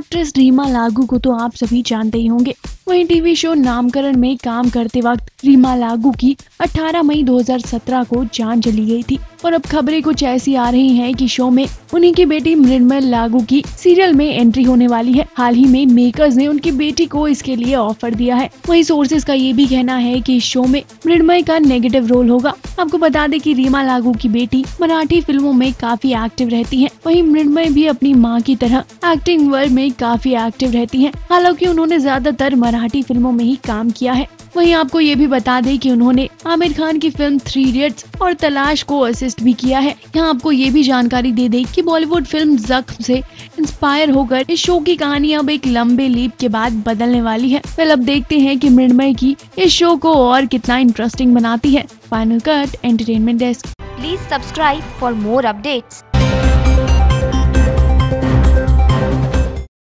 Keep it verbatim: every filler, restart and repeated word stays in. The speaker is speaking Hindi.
एक्ट्रेस रीमा लागू को तो आप सभी जानते ही होंगे। वहीं टीवी शो नामकरण में काम करते वक्त रीमा लागू की अठारह मई दो हज़ार सत्रह को जान चली गई थी और अब खबरें कुछ ऐसी आ रही हैं कि शो में उन्हीं की बेटी मृण्मय लागू की सीरियल में एंट्री होने वाली है। हाल ही में मेकर्स ने उनकी बेटी को इसके लिए ऑफर दिया है। वहीं सोर्सेज का ये भी कहना है कि इस शो में मृण्मय का नेगेटिव रोल होगा। आपको बता दें कि रीमा लागू की बेटी मराठी फिल्मों में काफी एक्टिव रहती हैं। वहीं मृण्मय भी अपनी मां की तरह एक्टिंग वर्ल्ड में काफी एक्टिव रहती हैं। हालांकि उन्होंने ज्यादातर मराठी फिल्मों में ही काम किया है। वहीं आपको ये भी बता दें कि उन्होंने आमिर खान की फिल्म थ्री इडियट्स और तलाश को असिस्ट भी किया है। यहाँ आपको ये भी जानकारी दे दें कि बॉलीवुड फिल्म जख्म से इंस्पायर होकर इस शो की कहानी अब एक लंबे लीप के बाद बदलने वाली है। फिर अब देखते हैं कि मृण्मय की इस शो को और कितना इंटरेस्टिंग बनाती है। Final cut entertainment desk. Please subscribe for more updates.